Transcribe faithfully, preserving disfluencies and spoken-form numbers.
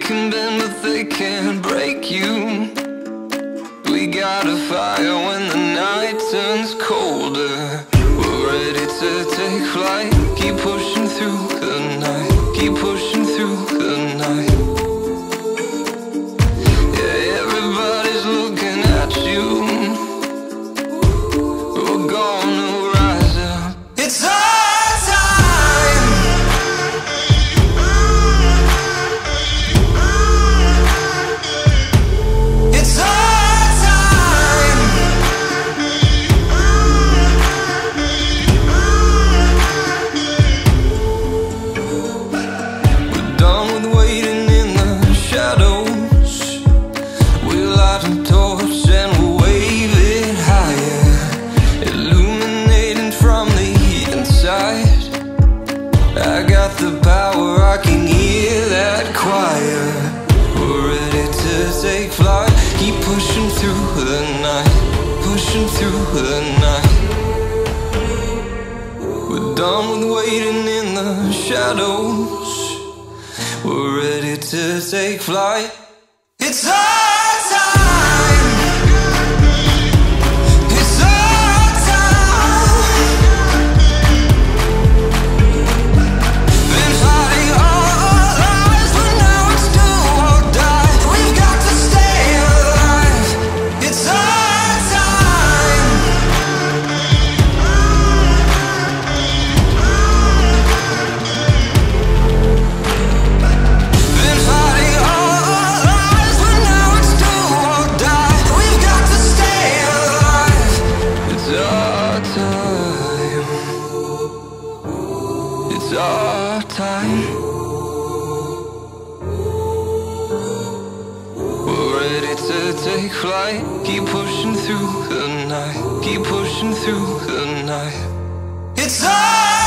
can bend but they can't break you. We got a fire when the night turns colder. We're ready to take flight. Keep pushing through the night. Keep pushing through the night. Yeah, everybody's looking at you. We're gonna rise up. It's our time. It's our time. We're done with waiting in the shadows. We light a torch and we'll wave it higher, illuminating from the inside. I got the power, I can hear that choir. We're ready to take flight. Keep pushing through the night, pushing through the night. We're done with waiting in the shadows. We're ready to take flight. It's our time. It's our time. Been fighting all our lives, but now it's do or die. We've got to stay alive. It's our time. Been fighting all our lives, but now it's do or die. We've got to stay alive. It's our time. It's our time. We're ready to take flight. Keep pushing through the night. Keep pushing through the night. It's our